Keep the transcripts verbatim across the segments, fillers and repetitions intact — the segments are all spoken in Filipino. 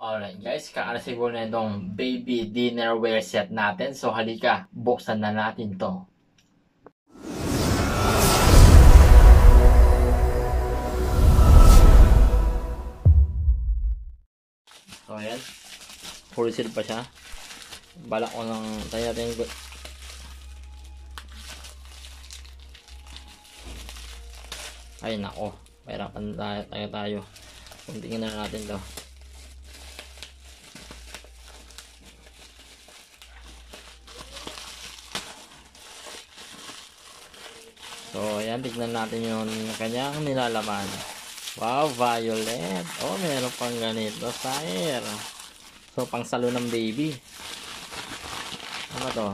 Alright guys, kaalasiguro na itong baby dinnerware set natin. So halika, buksan na natin to. So ayan, full seal pa siya. Balak ko ng tayo natin. Ay nako, pahirapan tayo tayo tayo. Kuntingin na natin to. So, ayan, tignan natin yung kanyang nilalaman. Wow, violet. Oh, meron pang ganito, sire. So, pang salo ng baby. Ano to?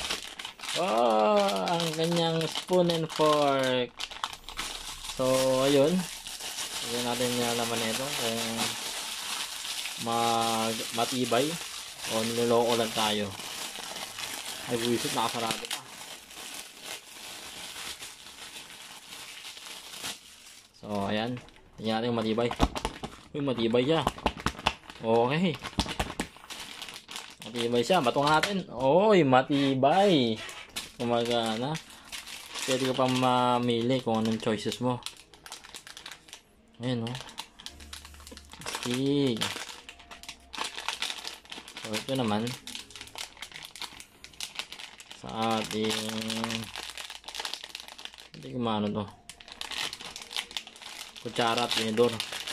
Oh, ang kanyang spoon and fork. So, ayun. Tignan natin yung nilalaman nito kung mag matibay o niloloko lang tayo. Ay, buwisit, nakasarado pa. So, ayan. Tingnan natin yung matibay. Uy, matibay siya. Okay. Matibay siya. Batong natin. Uy, matibay. Kumagana. Pwede ka pang mamili kung anong choices mo. Ayan, o. Astig. So, ito naman. Sa ating... Hindi ko maano to. Kutsara at tinidor.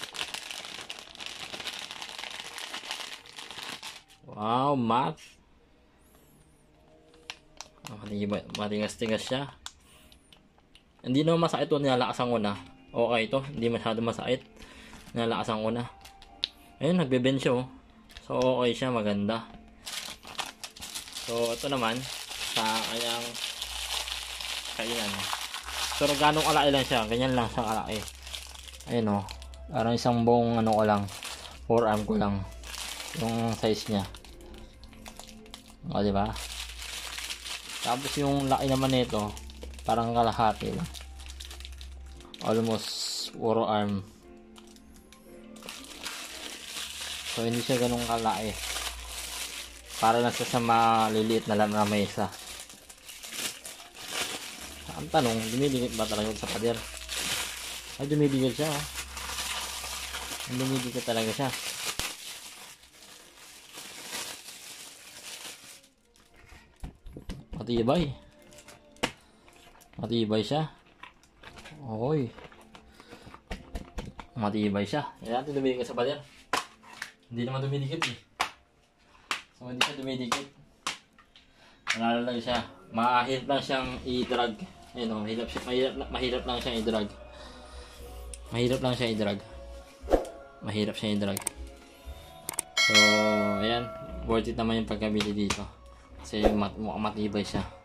Wow, mat. Matigas-tigas siya. Hindi naman masakit ito, nilalakasan ko na. Okay ito, hindi masyado masakit. Nilalakasan ko na. Ayun, nagbe-bend siya oh. So okay siya, maganda. So ito naman, sa kanyang kainan. So ganong kalaki lang siya, ganyan lang siya kalaki. Ayun o, parang isang buong ano ko lang, forearm ko lang yung size niya. O diba? Tapos yung laki naman nito, parang kalahati lang, almost forearm. So hindi siya ganun kalaki, para lang sa maliliit na lang na mesa. Ang tanong, dumidikit ba talaga sa pader? Ay, dumidikit siya oh. Dumidikit talaga siya. Matibay. Matibay siya. Oy. Matibay siya. Yan natin dumidikit sa pader. Hindi naman dumidikit eh. So hindi siya dumidikit. Malala lang siya. Mahirap lang siyang i-drag. Ayun o, mahirap, mahirap, mahirap lang siyang i-drag. Mahirap lang siya i-drag. Mahirap siya i-drag. So, ayan. Worth it naman yung pagkabili dito. Kasi mat matibay siya.